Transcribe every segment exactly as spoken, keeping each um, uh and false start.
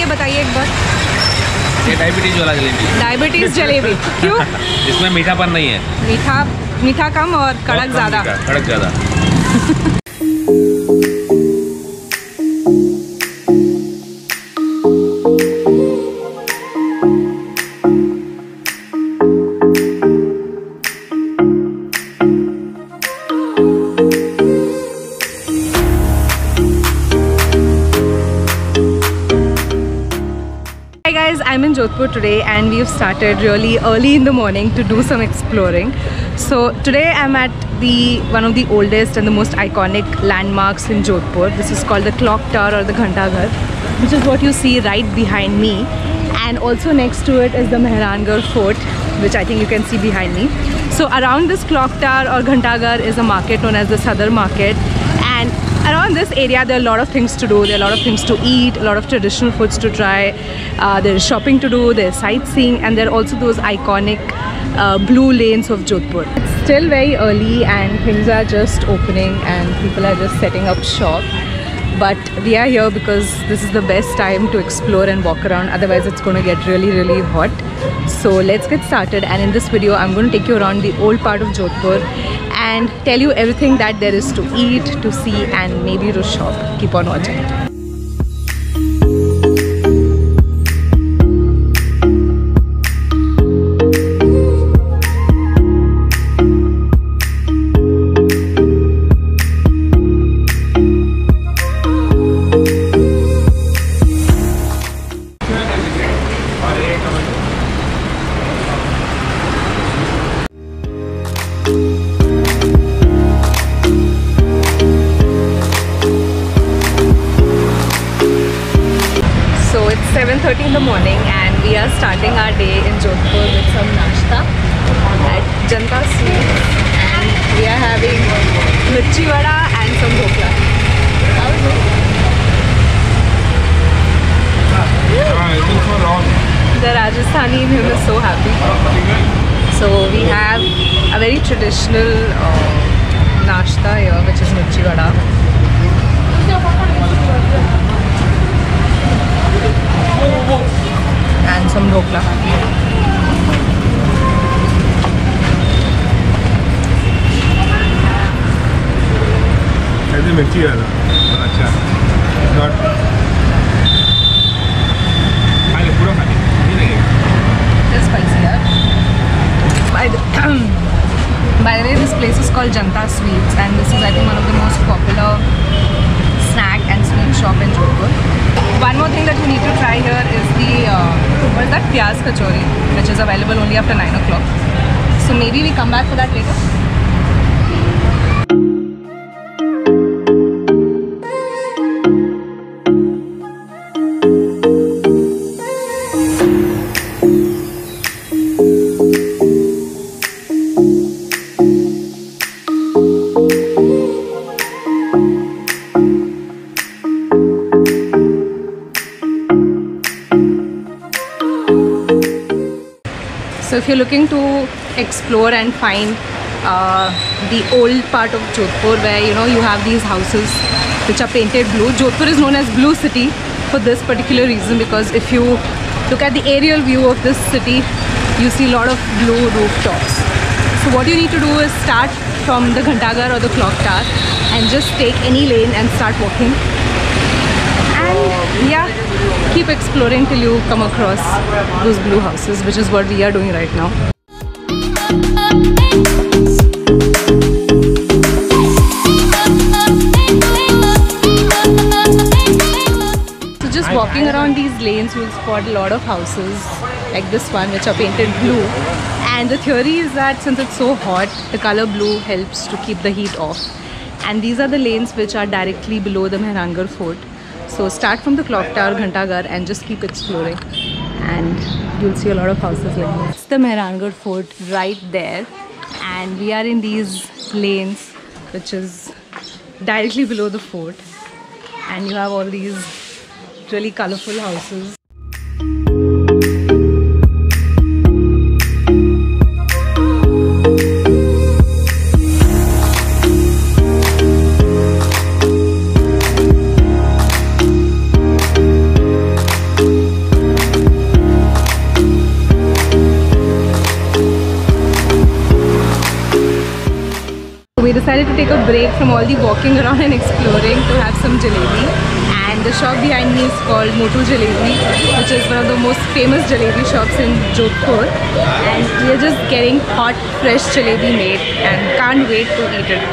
बताइए एक बार। ये डायबिटीज वाला जलेबी। डायबिटीज जलेबी क्यों? इसमें मीठापन नहीं है। मीठा मीठा कम और कड़क ज़्यादा। कड़क ज़्यादा। I'm in Jodhpur today and we've started really early in the morning to do some exploring. So today I'm at the one of the oldest and the most iconic landmarks in Jodhpur. This is called the Clock Tower or the Ghanta Ghar, which is what you see right behind me. And also next to it is the Mehrangarh Fort, which I think you can see behind me. So around this Clock Tower or Ghanta Ghar is a market known as the Sadar Market. And around this area there are a lot of things to do. There are a lot of things to eat, a lot of traditional foods to try. Uh, there is shopping to do, there is sightseeing, and there are also those iconic uh, blue lanes of Jodhpur. It's still very early and things are just opening and people are just setting up shop. But we are here because this is the best time to explore and walk around. Otherwise it's going to get really really hot. So let's get started, and in this video I'm going to take you around the old part of Jodhpur and tell you everything that there is to eat, to see, and maybe to shop. Keep on watching. seven thirty in the morning and we are starting our day in Jodhpur with some nashta at Janta Sweets, and we are having mirchi vada and some dhokla. How is it? The Rajasthani in him is so happy. So we have a very traditional uh, nashta here, which is mirchi vada. And some dhokla. ऐसे मिर्ची वाला बहुत अच्छा है। Not खा ले, पूरा खा ले, नहीं लगेगा। It's spicy, yeah. By the, by the way, this place is called Janta Sweets, and this is I think one of the most popular snack and sweet shop in Jodhpur. One more thing that you need to try here is the uh, what is that? Pyaz kachori, which is available only after nine o'clock. So maybe we come back for that later. So if you're looking to explore and find uh, the old part of Jodhpur, where you know you have these houses which are painted blue. Jodhpur is known as Blue City for this particular reason, because if you look at the aerial view of this city, you see a lot of blue rooftops. So what you need to do is start from the Ghanta Ghar or the Clock Tower and just take any lane and start walking. And yeah, keep exploring till you come across those blue houses, which is what we are doing right now. So just walking around these lanes, you'll spot a lot of houses like this one, which are painted blue. And the theory is that since it's so hot, the color blue helps to keep the heat off. And these are the lanes which are directly below the Mehrangarh Fort. So start from the Clock Tower, Ghanta Ghar, and just keep exploring, and you'll see a lot of houses like this. It's the Mehrangarh Fort right there, and we are in these lanes which is directly below the fort, and you have all these really colorful houses. we decided to take a break from all the walking around and exploring to have some jalebi. And the shop behind me is called Motu Jalebi, which is one of the most famous jalebi shops in Jodhpur. And we are just getting hot, fresh jalebi made and can't wait to eat it.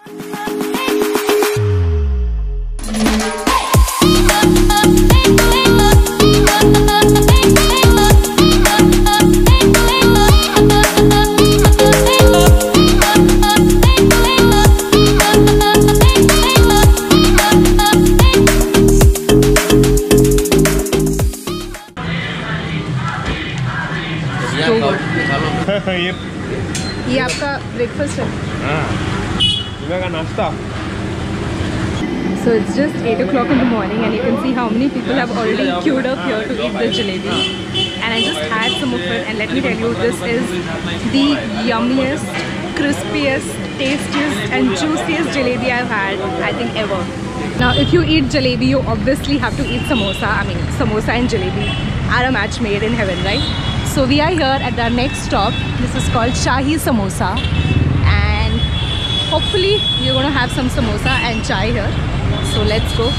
ये ये आपका breakfast है? हाँ, सुबह का नाश्ता. So it's just eight o'clock in the morning and you can see how many people have already queued up here to eat the jalebi. And I just had some of it, and let me tell you, this is the yummiest, crispiest, tastiest and juiciest jalebi I've had, I think, ever. Now if you eat jalebi, you obviously have to eat samosa. I mean, samosa and jalebi are a match made in heaven, right? So we are here at our next stop. This is called Shahi Samosa, and hopefully we're going to have some samosa and chai here. So let's go.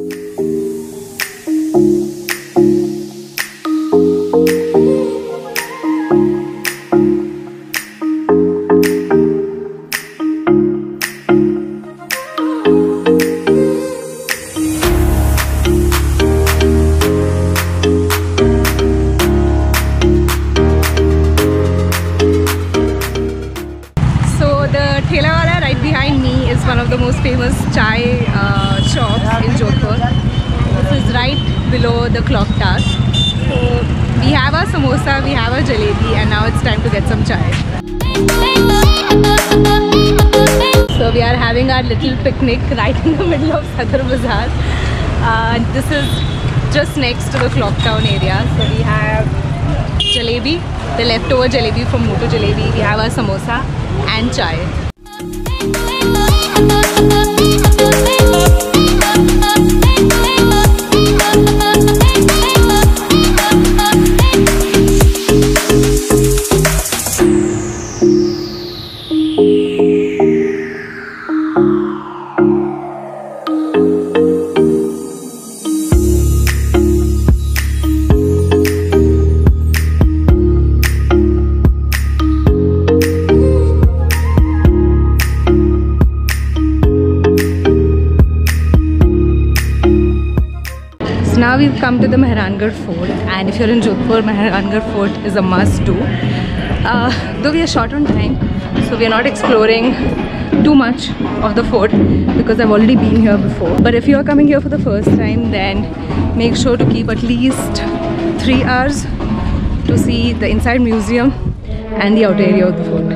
One of the most famous chai uh, shops in Jodhpur. This is right below the clock tower. So we have our samosa, we have our jalebi, and now it's time to get some chai. So we are having our little picnic right in the middle of Sadar Bazaar. Uh, this is just next to the clock town area. So we have jalebi, the leftover jalebi from Motu Jalebi. We have our samosa and chai. Now we've come to the Mehrangarh Fort, and if you're in Jodhpur, Mehrangarh Fort is a must do. Uh, though we are short on time, so we are not exploring too much of the fort because I've already been here before. But if you are coming here for the first time, then make sure to keep at least three hours to see the inside museum and the outer area of the fort.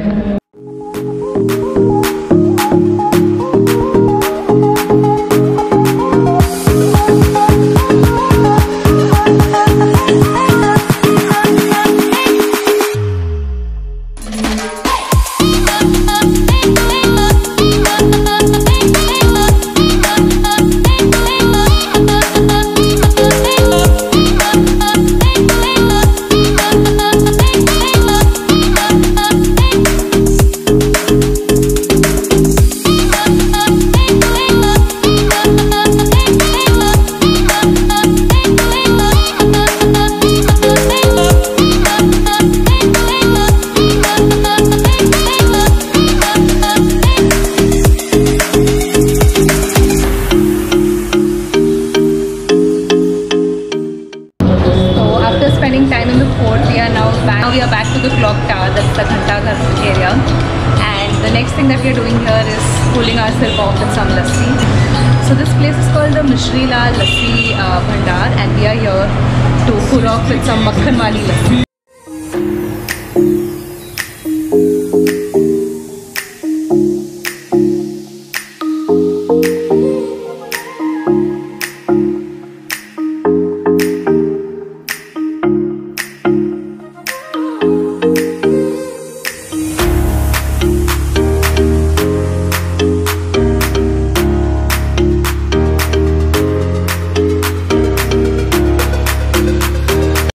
Time in the fort, we are now back. Now we are back to the clock tower, that's the Ghanta area. And the next thing that we are doing here is cooling ourselves off with some lassi. So this place is called the Mishrilal uh, Bhandar, and we are here to cool off with some makhan wali lassi.